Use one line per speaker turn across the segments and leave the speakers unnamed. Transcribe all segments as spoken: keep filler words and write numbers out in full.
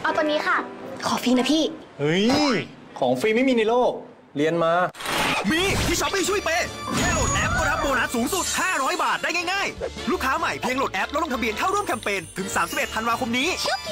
เอาตัวนี้ค่ะขอฟรีนะพี่
เฮ้ยของฟรีไม่มีในโลกเรียนมา
มีที่ช้อปปี้ช่วยเปย์แค่โหลดแอปก็รับโบนัสสูงสุดห้าร้อยบาทได้ง่ายๆลูกค้าใหม่เพียงโหลดแอปแล้วลงทะเบียนเข้าร่วมแคมเปญถึงสามสิบเอ็ดธันวาคมนี้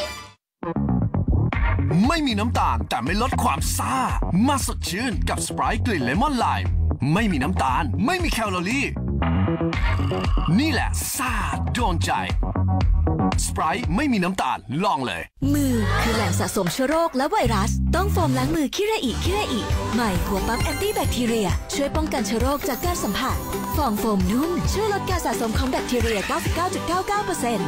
ไม่มีน้ำตาลแต่ไม่ลดความซ่ามาสดชื่นกับสไปร์กลิ่นเลมอนไลม์ไม่มีน้ำตาลไม่มีแคลอรี่นี่แหละซ่าโดนใจสไปร์ไม่มีน้ำตาลลองเลย
มือคือแหล่งสะสมเชื้อโรคและไวรัสต้องโฟมล้างมือคิระอิคิระอิใหม่หัวปั๊มแอนตี้แบคทีเรียช่วยป้องกันเชื้อโรคจากการสัมผัสฟองโฟมนุ่มช่วยลดการสะสมของแบคทีเรีย เก้าสิบเก้าจุดเก้าเก้าเปอร์เซ็นต์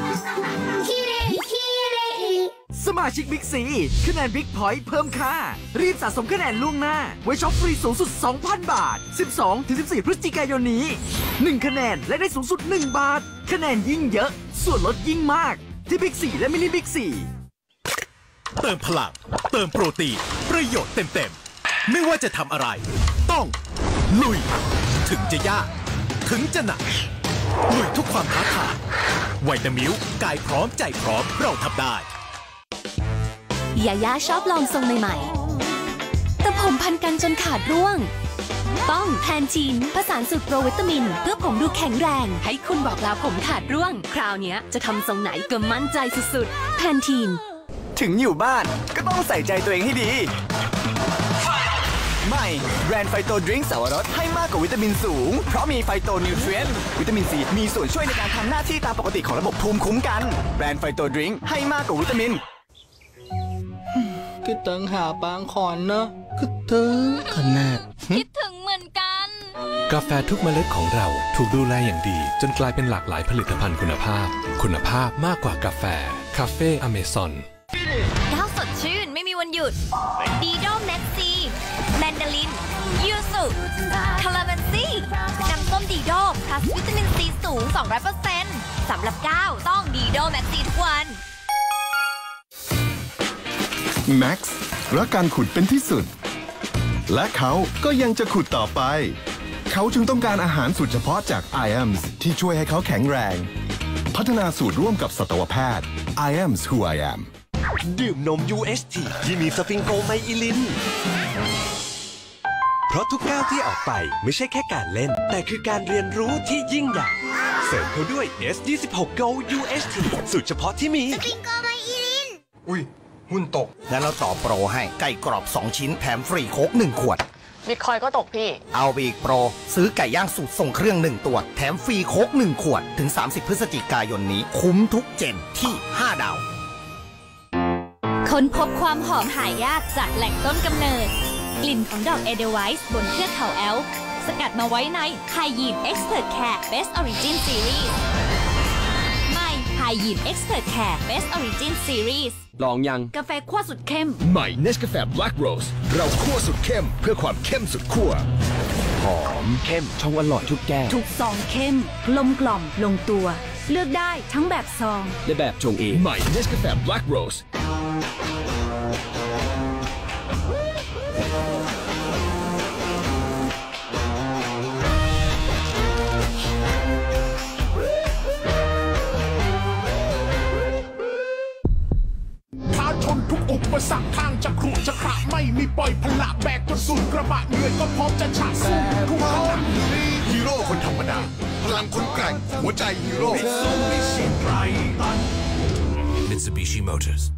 สมาชิกบิ๊กซีคะแนนบิ๊กพอยต์เพิ่มค่ารีบสะสมคะแนนล่วงหน้าไว้ช็อปฟรีสูงสุด สองพัน บาท สิบสองถึงสิบสี่ พฤศจิกายนนี้หนึ่งคะแนนและได้สูงสุดหนึ่งบาทคะแนนยิ่งเยอะส่วนลดยิ่งมากที่บิ๊กซีและมินิบิ๊กซี
เติมพลังเติมโปรตีนประโยชน์เต็มๆไม่ว่าจะทำอะไรต้องลุยถึงจะยากถึงจะหนักลุยทุกความท้าทายไวตามิลกายพร้อมใจพร้อมเราทำได้
ยาย่าชอบลองทรงใหม่ๆแต่ผมพันกันจนขาดร่วงต้องแพนทีนผสานสูตรโปรวิตามินเพื่อผมดูแข็งแรงให้คุณบอกลาผมขาดร่วงคราวนี้จะทำทรงไหนก็มั่นใจสุดๆแพนทีน
ถึงอยู่บ้านก็ต้องใส่ใจตัวเองให้ดีใหม่แบรนด์ไฟโตดริงก์สาวรสให้มากกว่าวิตามินสูงเพราะมีไฟโตนิวทรีนวิตามินซีมีส่วนช่วยในการทำหน้าที่ตามปกติของระบบภูมิคุ้มกันแบรนด์ไฟโตดริงก์ให้มากกว่าวิตามิน
คิดถึงหาบางขอนเนอะคิดถึงขนาด
คิดถึงเหมือนกัน
กาแฟทุกเมล็ดของเราถูกดูแลอย่างดีจนกลายเป็นหลากหลายผลิตภัณฑ์คุณภาพคุณภาพมากกว่ากาแฟคาเฟ่อเมซอน
ก้าวสดชื่นไม่มีวันหยุดดีโดแม็กซีแมนดารินยูสุคาราเมนซี่น้ำส้มดีโดพลัสวิตามินซีสูง สองร้อยเปอร์เซ็นต์ สำหรับก้าวต้องดีโดแม็กซีทุกวัน
แม็กซ์รักการขุดเป็นที่สุดและเขาก็ยังจะขุดต่อไปเขาจึงต้องการอาหารสูตรเฉพาะจาก ไอ เอ็ม เอส ที่ช่วยให้เขาแข็งแรงพัฒนาสูตรร่วมกับสัตวแพทย์ ไอ เอ็ม เอส Who I Am
ดื่มนม ยู เอช ที ที่มีสฟิงโกไมอิลินเพราะทุกก้าวที่ออกไปไม่ใช่แค่การเล่นแต่คือการเรียนรู้ที่ยิ่งใหญ่เสริมเขาด้วย เอส ยี่สิบหก Go ยู เอช ที สูตรเฉพาะที่มี
สฟิงโกไมอิลิน
อุ้ยหุ้นตกแล้วเราต่อโปรให้ไก่กรอบสองชิ้นแถมฟรีโค้กหนึ่งขวด
บิตคอยก็ตกพี่
เอาไปอีกโปรซื้อไก่ย่างสูตรส่งเครื่องหนึ่งตัวแถมฟรีโค้กหนึ่งขวดถึงสามสิบพฤศจิกายนนี้คุ้มทุกเจนที่ห้าดาว
ค้นพบความหอมหายากจากแหล่งต้นกำเนิดกลิ่นของดอกเอเดลไวส์บนเทือกเขาแอลป์สกัดมาไว้ในไฮยีน Expert Care Best Origin Series ใหม่ไฮยีน Expert Care Best Origin Series
ลองยัง
กาแฟคั่วสุดเข้ม
ใหม่ Nescafe Black Rose เราคั่วสุดเข้มเพื่อความเข้มสุดคั่ว
หอมเข้มชงอร่อยทุกแก้ว
ทุกซองเข้มกลมกล่อมลงตัวเลือกได้ทั้งแบบซอง
และแบบชงเอง
ใหม่ Nescafe Black Rose
อุปสรรคทางจะขรุจะขระไม่มีปล่อยพละแบกจนสุดกระบะเหนื่อยก็พร้อมจะฉะสู้ทุกคนฮีโร่คนธรรมดาพลังคนแกร่งหัวใจฮีโร่
Mitsubishi Motors